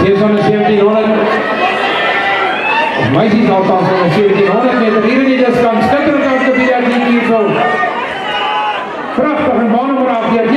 Hier van de 1700. Meisies althans van de 1700 meter. Hier in die diskant. Skitterend aan te bieden hier zo. Prachtig en banen maar af.